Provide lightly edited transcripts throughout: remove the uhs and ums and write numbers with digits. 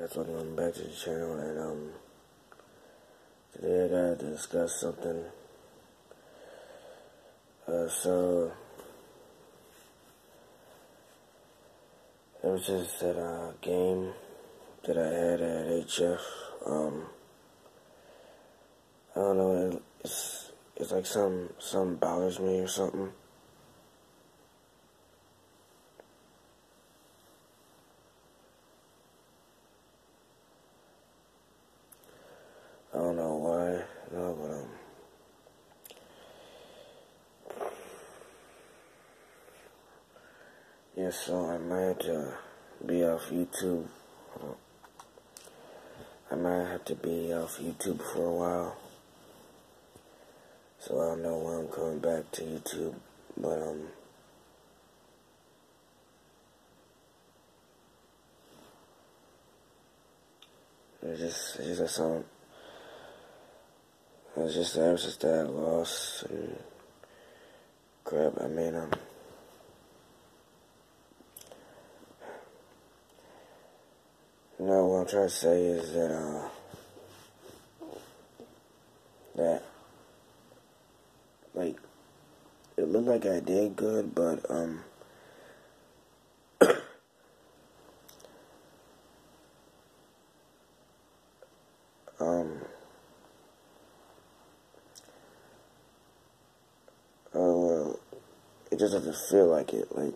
guys, welcome back to the channel, and today I gotta discuss something. So it was just that game that I had at HF. I don't know, it's like something bothers me or something. I don't know why, but yeah, so I might have to be off YouTube. I might have to be off YouTube for a while. So I don't know when I'm coming back to YouTube, but it's just ever since that loss and crap. I mean, what I'm trying to say is that like it looked like I did good, but well, it just doesn't feel like it, like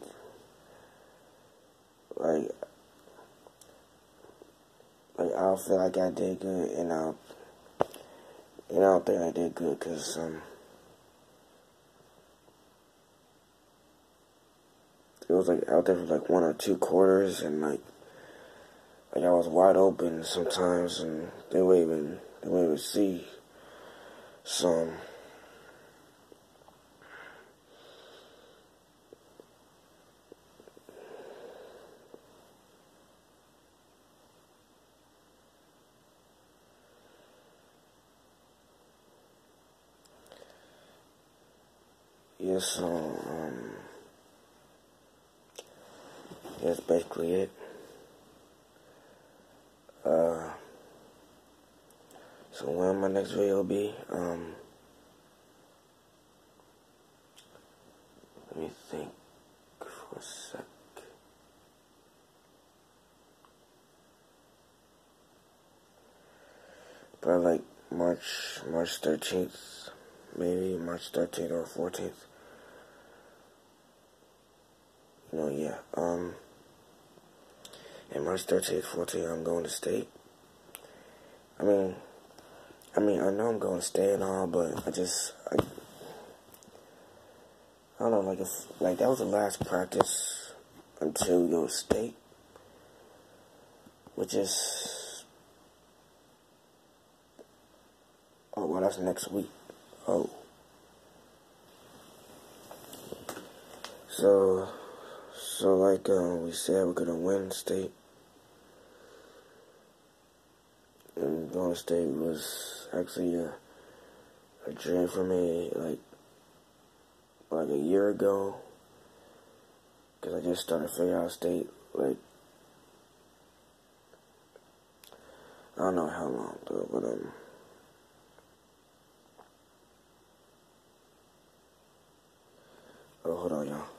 I don't feel like I did good, and I don't think I did good, because it was like out there for like 1 or 2 quarters, and like I was wide open sometimes, and they would even see some. Yeah, so that's basically it. So when my next video will be, let me think for a sec. Probably like March 13th, maybe March 13th or 14th. Yeah. And March 13th, 14th, I'm going to state. I mean, I know I'm going to stay and all, but I don't know, like that was the last practice until we go to state, which is, oh, well, that's next week. Oh. So like, we said we're gonna win state. And going to state was actually a dream for me, like a year ago, because I just started figuring out state, like, I don't know how long though, but oh, hold on, y'all.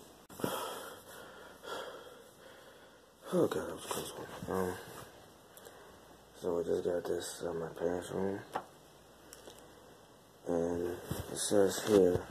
Oh god, that was a close one. So I just got this in my parents' room, and it says here,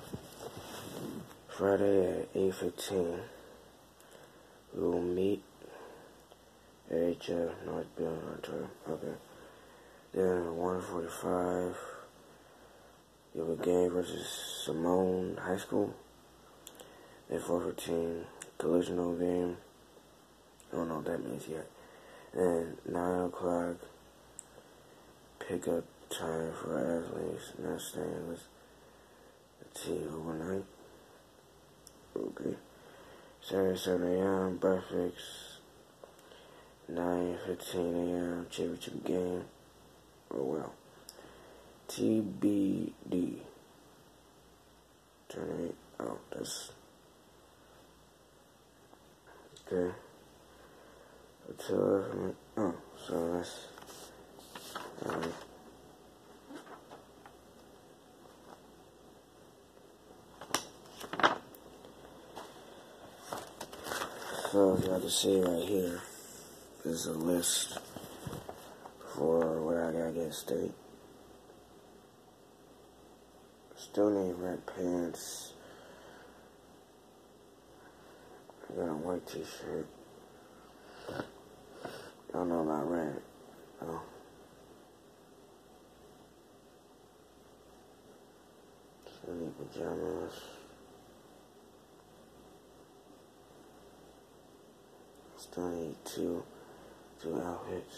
Friday at 8:15, we will meet at HF North Building Auditorium. Okay. Then at 1:45, you have a game versus Simone High School. At 4:15, collisional game. I don't know what that means yet. And 9 o'clock, pickup time for athletes not staying with the team overnight. Okay. Saturday, 7 a.m., breakfast. 9:15 a.m., championship game. Oh, well. TBD. Turn 8. Oh, that's... Okay. Until, oh, So as y'all can see right here, this is a list for what I gotta get state. Still need red pants. I got a white t-shirt. I don't know about red. Oh. Still need pajamas. Still need two outfits.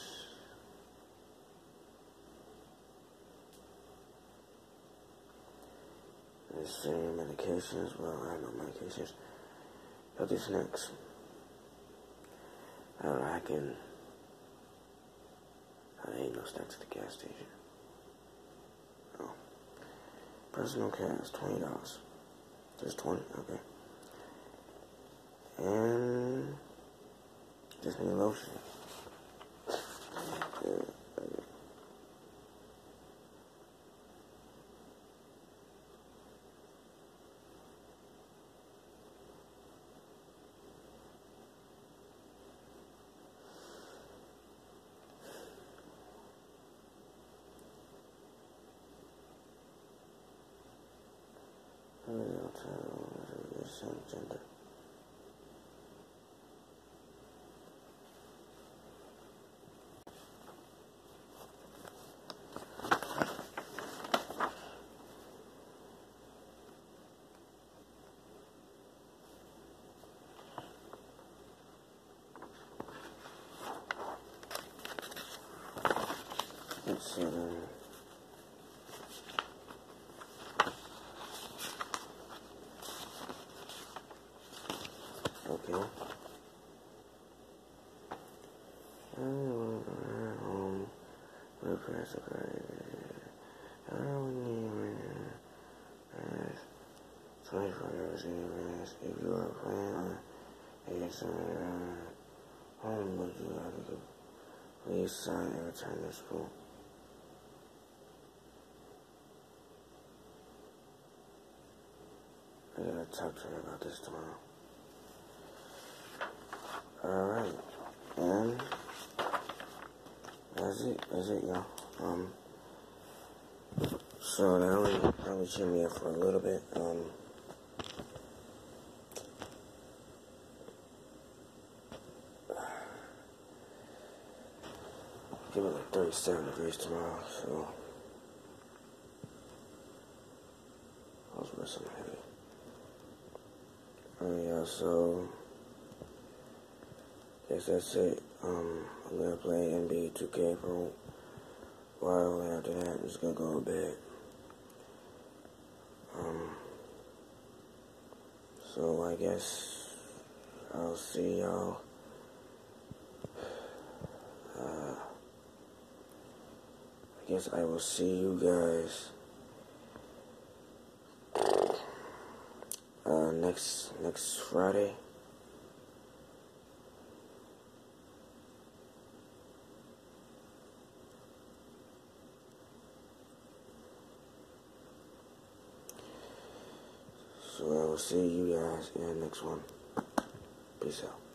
The same medications. Well, I have no medications. Healthy snacks. I ain't no snacks at the gas station. Oh. Personal cash, $20. Just 20, okay. And just need lotion. Yeah. Gender. Let's see. Okay. Repress the I don't need 24 hours in advance. If you are planning on home, would you like to please sign and return to school? I gotta talk to her about this tomorrow. Alright, and that's it, y'all. So that was cheering me up for a little bit. Give it like 37 degrees tomorrow, so I was resting heavy. Yeah, so guess that's it. I'm gonna play NBA 2K for a while, and after that I'm just gonna go to bed. So I guess I'll see y'all I guess I will see you guys next Friday. So I will see you guys in the next one. Peace out.